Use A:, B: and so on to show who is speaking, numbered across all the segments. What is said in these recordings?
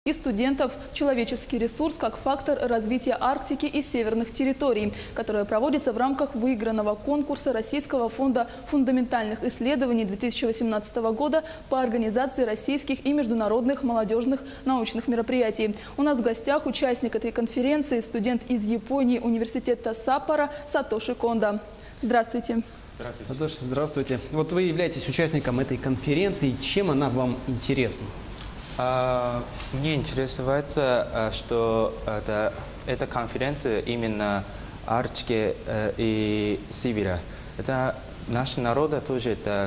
A: и студентов «Человеческий ресурс как фактор развития Арктики и северных территорий», которая проводится в рамках выигранного конкурса Российского фонда фундаментальных исследований 2018 года по организации российских и международных молодежных научных мероприятий. У нас в гостях участник этой конференции, студент из Японии университета Саппоро Сатоши Кондо. Здравствуйте.
B: Здравствуйте. Сатоши, здравствуйте. Вот вы являетесь участником этой конференции. Чем она вам интересна?
C: Мне интересуется, что эта конференция именно Арктики и Сибири. Это наш народ тоже, это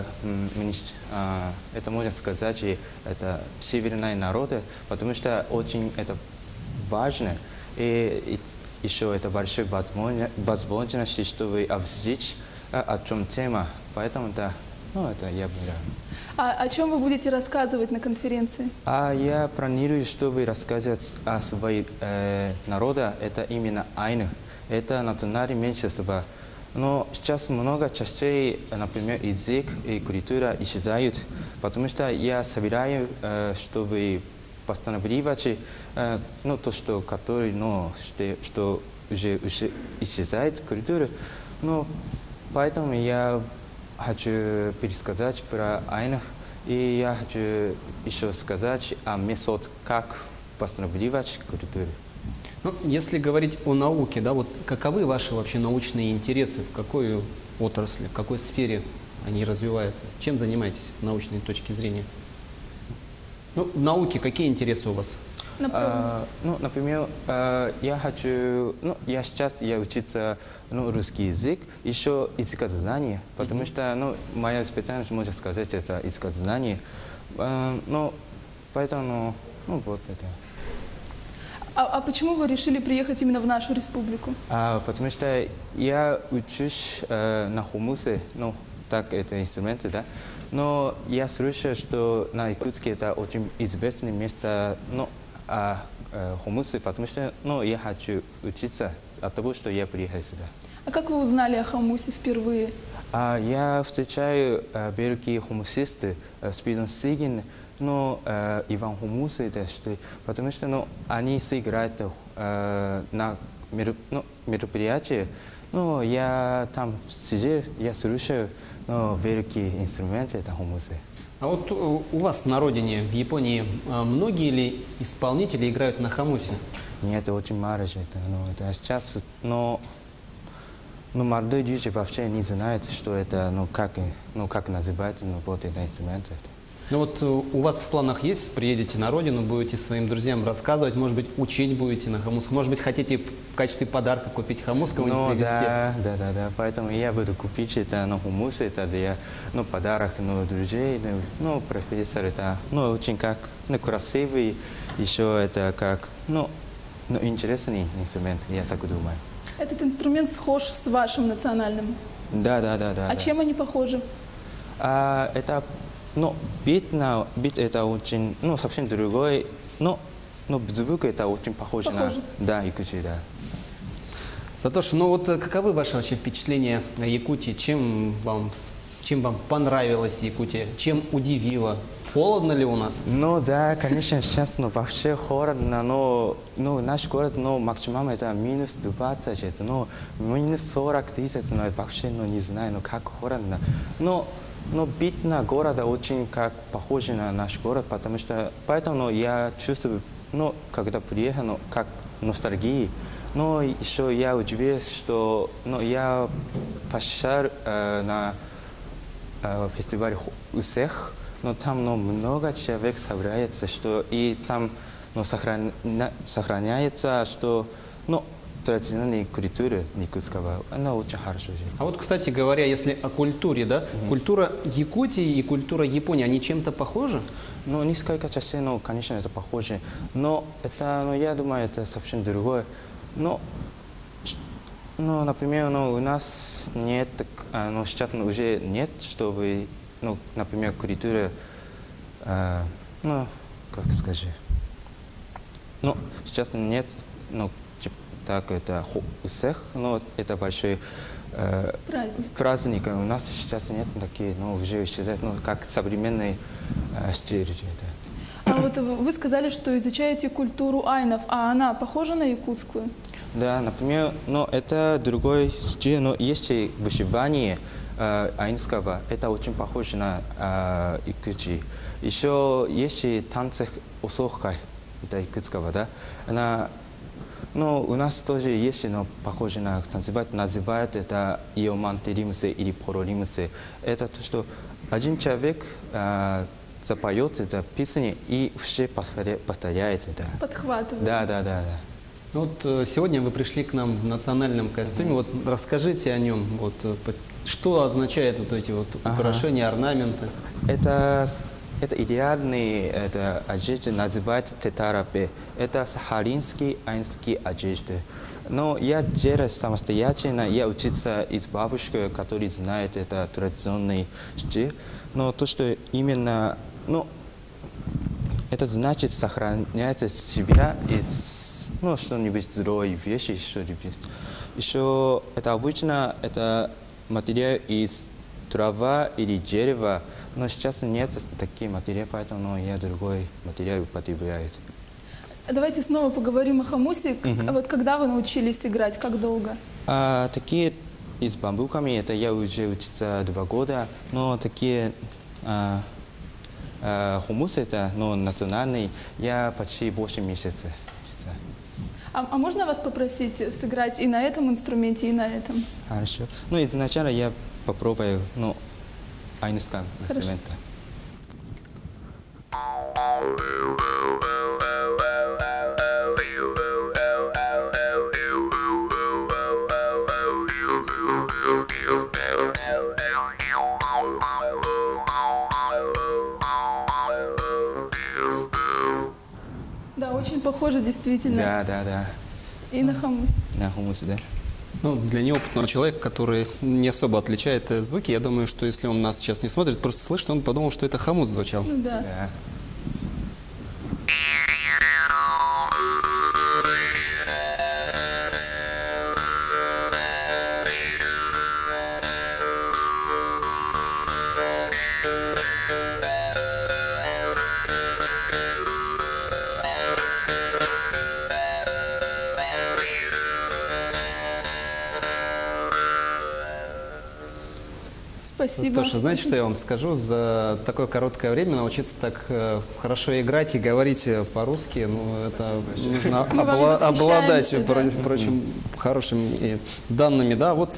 C: можно сказать, это северные народы, потому что очень это важно. И еще это большая возможность, чтобы обсудить, о чем тема. Поэтому да, это я буду.
A: А о чем вы будете рассказывать на конференции?
C: Я планирую, чтобы рассказать о своем народе. Это именно айны. Это национальное меньшинство. Но сейчас много частей, например, язык и культура исчезают. Потому что я собираю, чтобы восстанавливать то, что уже исчезает культура. Поэтому я хочу пересказать про айнах, и я хочу еще сказать о методе, как восстанавливать культуру.
B: Если говорить о науке, да, вот каковы ваши вообще научные интересы, в какой отрасли, в какой сфере они развиваются? Чем занимаетесь с научной точки зрения? В науке какие интересы у вас?
C: Например, я сейчас учиться русский язык, еще языкознание, потому что моя специальность, можно сказать, это языкознание. Поэтому, вот это.
A: А почему вы решили приехать именно в нашу республику?
C: Потому что я учусь на хумусе, так это инструменты, да. Но я слышал, что на Якутске это очень известное место, хумусы, потому что я хочу учиться от того, что я приехал сюда.
A: А как вы узнали о хумусе впервые?
C: Я встречаю великие хумусисты, Спиридон Сигин, Иван Хумус, потому что они сыграют на мероприятии. Я там сидел, я слушаю великие инструменты, это хумусы.
B: А вот у вас на родине, в Японии, многие ли исполнители играют на хомусе?
C: Нет, очень мало. Это сейчас, молодые люди вообще не знают, что это, как называется, вот это инструмент.
B: У вас в планах есть, приедете на родину, будете своим друзьям рассказывать, может быть, учить будете на хомус, может быть, хотите в качестве подарка купить хомус кому-нибудь привезти?
C: Да, поэтому я буду купить это на хомус, это для подарок друзей, профессор, это очень как красивый, еще это как интересный инструмент, я так думаю.
A: Этот инструмент схож с вашим национальным?
C: Да.
A: А чем они похожи?
C: Это бит это очень, совсем другой, но звук это очень похож на якутский, да.
B: Сатоши, каковы ваши вообще впечатления о Якутии? Чем вам понравилась Якутия? Чем удивила? Холодно ли у нас?
C: Да, конечно, сейчас вообще холодно, но наш город, максимум это минус 20, минус 40, 30, вообще не знаю, как холодно. Но вид на город очень похож на наш город, поэтому я чувствую, когда приехал, как ностальгии. Но еще я удивился, что я пошел на фестиваль «Усех», но там много человек собирается, и там сохраняется, что традиционной культуры якутского, она очень хорошо живет.
B: А вот, кстати говоря, если о культуре, да, культура Якутии и культура Японии, они чем-то похожи?
C: Несколько частей, конечно, это похоже, но я думаю, это совсем другое. Например, у нас нет, сейчас уже нет, чтобы, например, культура, как скажи, сейчас нет, так это у всех, это большой праздник. У нас сейчас нет такие, уже исчезают, как современные стиль.
A: А вот вы сказали, что изучаете культуру айнов, а она похожа на якутскую?
C: Да, например, но это другой стиль, но если вышивание айнского, это очень похоже на якутский. Еще если танцы осохкай, это якутского, да, она, ну, у нас тоже есть, но похоже на танцевать, называют это иомантеримсы или поролимсы. Это то, что один человек запоет это песни и все повторяет это.
A: Подхватывает.
C: Да.
B: Ну вот сегодня вы пришли к нам в национальном костюме. Вот расскажите о нем. Вот, что означают вот эти вот украшения, орнаменты?
C: Это идеальный одежда, называют тетарапе. Это сахалинские айнские одежды. Но я делаю самостоятельно, я учился из бабушки, которая знает это традиционный стиль. Но то, что именно, ну, это значит сохранять себя из, ну, что-нибудь здоровой вещи, что-нибудь. Еще это обычно это материал из трава или дерева, но сейчас нет таких материалов, поэтому я другой материал употребляю.
A: Давайте снова поговорим о хомусе. Вот когда вы научились играть, как долго?
C: Такие из бамбуками, это я уже учился 2 года, но такие хомус, это национальный, я почти 8 месяцев учился.
A: А можно вас попросить сыграть и на этом инструменте, и на этом?
C: Хорошо. Ну, изначально я попробую, айнского инструмента.
A: Да, очень похоже, действительно.
C: Да.
A: И на хомус.
C: На хомус, да.
B: Ну, для неопытного человека, который не особо отличает звуки, я думаю, что если он нас сейчас не смотрит, просто слышит, он подумал, что это хомус звучал.
A: Ну да.
C: Да.
A: Спасибо.
B: Тоша, знаете, что я вам скажу? За такое короткое время научиться так хорошо играть и говорить по-русски, ну, это нужно
A: Мы вами
B: обладать,
A: восхищаемся, да.
B: впрочем, хорошими данными. Да, вот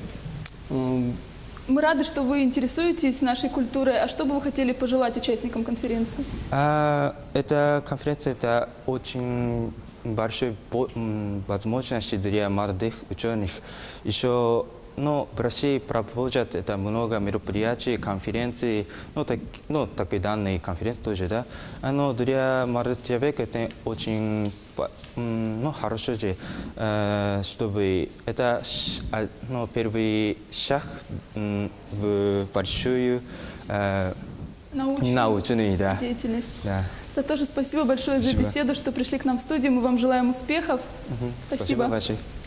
A: Мы рады, что вы интересуетесь нашей культурой. А что бы вы хотели пожелать участникам конференции?
C: Эта конференция – это очень большой возможность для молодых ученых. Еще в России проводят это много мероприятий, конференций, такие данные конференции тоже, да. Но для молодых человек это очень хорошо, чтобы это первый шаг в большую научную
A: деятельность.
C: Да.
A: Сатоши, спасибо большое за беседу, что пришли к нам в студию. Мы вам желаем успехов. Спасибо.
C: Спасибо большое.